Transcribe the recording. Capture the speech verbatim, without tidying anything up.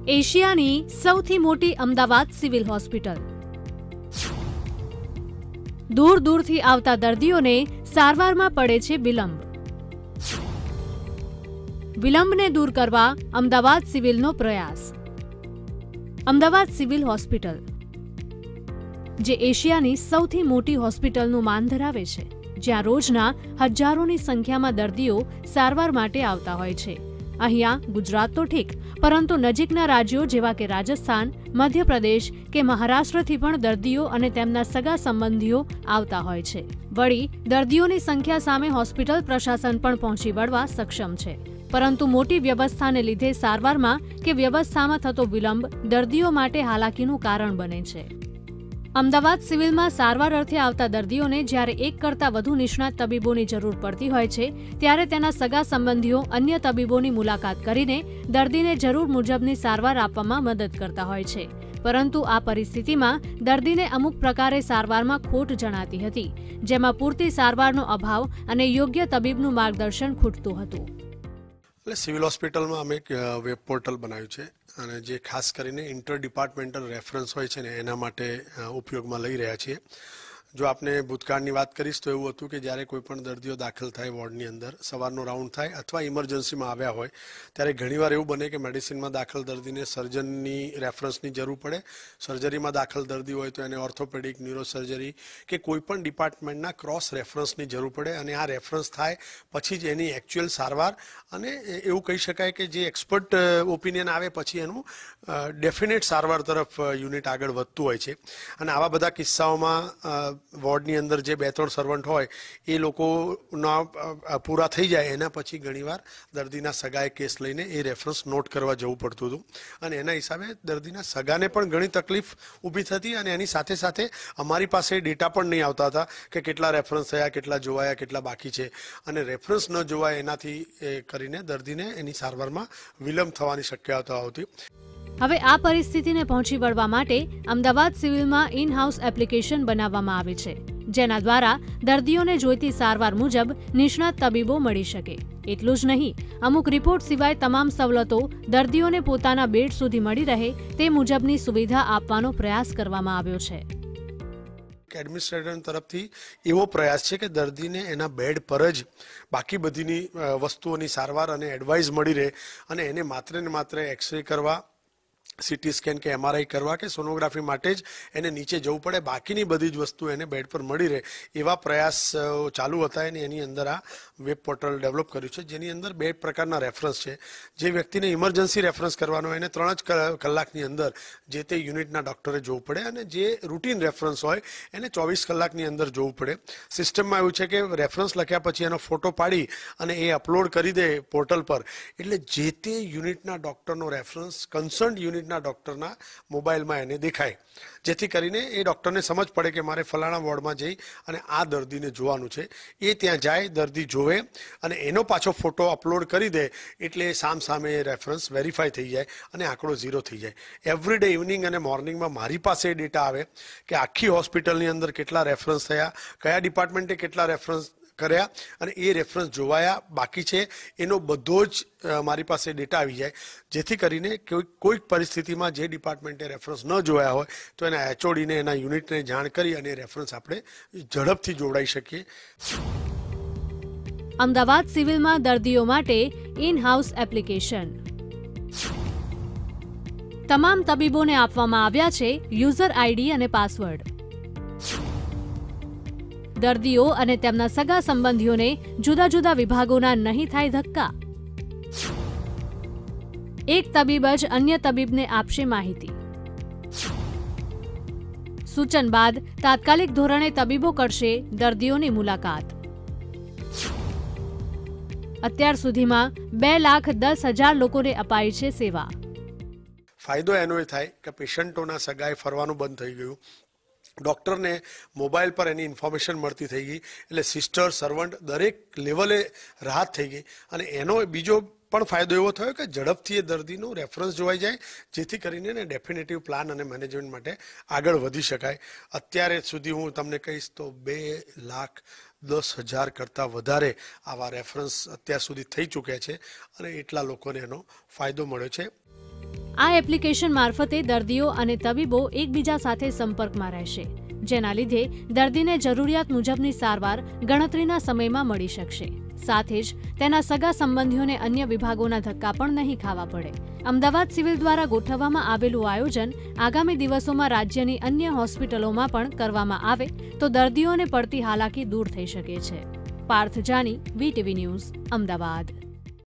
એશિયાની સૌથી મોટી અમદાવાદ સિવિલ હોસ્પિટલ. દૂર દૂરથી આવતા દર્દીઓને સારવારમાં પડે છે વિલંબ. વિલંબને દૂર કરવા અમદાવાદ સિવિલનો પ્રયાસ. અમદાવાદ સિવિલ હોસ્પિટલ, જે એશિયાની સૌથી મોટી હોસ્પિટલનું માન ધરાવે છે, જ્યાં રોજના હજારોની સંખ્યામાં દર્દીઓ સારવાર માટે આવતા હોય છે. અહીંયા ગુજરાત તો ઠીક, પરંતુ નજીકના રાજ્યો જેવા કે રાજસ્થાન, મધ્યપ્રદેશ કે મહારાષ્ટ્રથી પણ દર્દીઓ અને તેમના સગા સંબંધીઓ આવતા હોય છે. વળી દર્દીઓની સંખ્યા સામે હોસ્પિટલ પ્રશાસન પણ પહોંચી વળવા સક્ષમ છે, પરંતુ મોટી વ્યવસ્થાને લીધે સારવારમાં કે વ્યવસ્થામાં થતો વિલંબ દર્દીઓ માટે હાલાકીનું કારણ બને છે. અમદાવાદ સિવિલમાં સારવાર અર્થે આવતા દર્દીઓને જ્યારે એક કરતાં વધુ નિષ્ણાત તબીબોની જરૂર પડતી હોય છે, ત્યારે તેના સગા સંબંધીઓ અન્ય તબીબોની મુલાકાત કરીને દર્દીને જરૂર મુજબની સારવાર આપવામાં મદદ કરતા હોય છે. પરંતુ આ પરિસ્થિતિમાં દર્દીને અમુક પ્રકારે સારવારમાં ખોટ જણાતી હતી, જેમાં પૂરતી સારવારનો અભાવ અને યોગ્ય તબીબનું માર્ગદર્શન ખૂટતું હતું. એટલે સિવિલ હોસ્પિટલમાં અમે એક વેબ પોર્ટલ બનાવ્યું છે અને જે ખાસ કરીને ઇન્ટર ડિપાર્ટમેન્ટલ રેફરન્સ હોય છે ને એના માટે ઉપયોગમાં લઈ રહ્યા છીએ. જો આપને ભૂતકાળની વાત કરીશ તો એવું હતું કે જ્યારે કોઈ પણ દર્દીઓ દાખલ થાય વોર્ડની અંદર, સવારનો રાઉન્ડ થાય અથવા ઇમરજન્સીમાં આવ્યા હોય ત્યારે ઘણીવાર એવું બને કે મેડિસિનમાં દાખલ દર્દીને સર્જનની રેફરન્સની જરૂર પડે. સર્જરીમાં દાખલ દર્દી હોય તો એને ઓર્થોપેડિક, ન્યુરોસર્જરી કે કોઈ પણ ડિપાર્ટમેન્ટના ક્રોસ રેફરન્સની જરૂર પડે અને આ રેફરન્સ થાય પછી જ એની એકચ્યુઅલ સારવાર અને એવું કહી શકાય કે જે એક્સપર્ટ ઓપિનિયન આવે પછી એનું ડેફિનેટ સારવાર તરફ યુનિટ આગળ વધતું હોય છે. અને આવા બધા કિસ્સાઓમાં વોર્ડની અંદર જે બે ત્રણ સર્વન્ટ હોય એ લોકોના પૂરા થઈ જાય એના પછી ઘણીવાર દર્દીના સગાએ કેસ લઈને એ રેફરન્સ નોટ કરવા જવું પડતું હતું અને એના હિસાબે દર્દીના સગાને પણ ઘણી તકલીફ ઊભી થતી અને એની સાથે સાથે અમારી પાસે ડેટા પણ નહીં આવતા હતા કે કેટલા રેફરન્સ થયા, કેટલા જોવાયા, કેટલા બાકી છે. અને રેફરન્સ ન જોવાય એનાથી કરીને દર્દીને એની સારવારમાં વિલંબ થવાની શક્યતા હતી. હવે આ પરિસ્થિતિને પહોંચી વળવા માટે અમદાવાદ સિવિલમાં ઇન હાઉસ એપ્લિકેશન બનાવવામાં આવી છે, જેના દ્વારા દર્દીઓને જોઈતી સારવાર મુજબ નિષ્ણાત તબીબો મળી શકે. એટલું જ નહીં, અમુક રિપોર્ટ સિવાય તમામ સવલતો દર્દીઓને પોતાના બેડ સુધી મળી રહે તે મુજબની સુવિધા આપવાનો પ્રયાસ કરવામાં આવ્યો છે. એડમિનિસ્ટ્રેટર તરફથી એવો પ્રયાસ છે કે દર્દીને એના બેડ પર જ બાકી બધીની વસ્તુઓની સારવાર અને એડવાઇસ મળી રહે અને એને માત્ર ને માત્ર એક્સરે કરવા, સીટી સ્કેન કે એમઆરઆઈ કરવા કે સોનોગ્રાફી માટે જ એને નીચે જવું પડે, બાકીની બધી જ વસ્તુ એને બેડ પર મળી રહે એવા પ્રયાસ ચાલુ હતા. અને એની અંદર આ વેબ પોર્ટલ ડેવલપ કર્યું છે, જેની અંદર બે પ્રકારના રેફરન્સ છે. જે વ્યક્તિને ઇમરજન્સી રેફરન્સ કરવાનો હોય એને ત્રણ જ કલાકની અંદર જે તે યુનિટના ડૉક્ટરે જોવું પડે અને જે રૂટીન રેફરન્સ હોય એને ચોવીસ કલાકની અંદર જોવું પડે. સિસ્ટમમાં એવું છે કે રેફરન્સ લખ્યા પછી એનો ફોટો પાડી અને એ અપલોડ કરી દે પોર્ટલ પર, એટલે જે તે યુનિટના ડૉક્ટરનો રેફરન્સ કન્સર્ન યુનિટ ના ડોક્ટરના મોબાઈલમાં એને દેખાય, જેથી કરીને એ ડોક્ટરને સમજ પડે કે મારે ફલાણા વોર્ડમાં જઈ અને આ દર્દીને જોવાનું છે. એ ત્યાં જાય, દર્દી જોવે અને એનો પાછો ફોટો અપલોડ કરી દે, એટલે સામ સામે એ રેફરન્સ વેરીફાઈ થઈ જાય અને આંકડો ઝીરો થઈ જાય. એવરી ડે ઇવનિંગ અને મોર્નિંગમાં મારી પાસે એ ડેટા આવે કે આખી હોસ્પિટલની અંદર કેટલા રેફરન્સ થયા, કયા ડિપાર્ટમેન્ટે કેટલા રેફરન્સ કર્યા અને એ રેફરન્સ જોવાયા બાકી છે, એનો બધો જ મારી પાસે ડેટા આવી જાય, જેથી કરીને કોઈક પરિસ્થિતિમાં જે ડિપાર્ટમેન્ટે રેફરન્સ ન જોયા હોય તો એના એચઓડીને, એના યુનિટને જાણ કરી અને રેફરન્સ આપણે ઝડપથી જોડાઈ શકીએ. અમદાવાદ સિવિલમાં દર્દીઓ માટે ઇન હાઉસ એપ્લિકેશન. તમામ તબીબોને આપવામાં આવ્યા છે યુઝર આઈડી અને પાસવર્ડ. દર્દીઓ અને તેમના સગા સંબંધીઓને જુદા જુદા વિભાગોના નહીં થાય ધક્કા. એક તબીબ જ અન્ય તબીબને આપશે માહિતી. સૂચન બાદ તાત્કાલિક ધોરણે તબીબો કરશે દર્દીઓની મુલાકાત. અત્યાર સુધીમાં બે લાખ દસ હજાર લોકોને અપાઈ છે સેવા. ફાયદો એનો એ થાય કે પેશન્ટોના સગાએ ફરવાનું બંધ થઈ ગયું, ડૉક્ટરને મોબાઈલ પર એની ઇન્ફોર્મેશન મળતી થઈ ગઈ, એટલે સિસ્ટર, સર્વન્ટ દરેક લેવલે રાહત થઈ ગઈ. અને એનો બીજો પણ ફાયદો એવો થયો કે ઝડપથી એ દર્દીનું રેફરન્સ જોવાઈ જાય, જેથી કરીને ને ડેફિનેટિવ પ્લાન અને મેનેજમેન્ટ માટે આગળ વધી શકાય. અત્યારે સુધી હું તમને કહીશ તો બે લાખ દસ હજાર કરતાં વધારે આવા રેફરન્સ અત્યાર સુધી થઈ ચૂક્યા છે અને એટલા લોકોને એનો ફાયદો મળ્યો છે. આ એપ્લિકેશન મારફતે દર્દીઓ અને તબીબો એકબીજા સાથે સંપર્કમાં રહેશે, જેના લીધે દર્દીને જરૂરિયાત મુજબની સારવાર ગણતરીના સમયમાં મળી શકશે. સાથે જ તેના સગા સંબંધીઓને અન્ય વિભાગોના ધક્કા પણ નહીં ખાવા પડે. અમદાવાદ સિવિલ દ્વારા ગોઠવવામાં આવેલું આયોજન આગામી દિવસોમાં રાજ્યની અન્ય હોસ્પિટલોમાં પણ કરવામાં આવે તો દર્દીઓને પડતી હાલાકી દૂર થઈ શકે છે. Parth Jani, VTV news, Ahmedabad.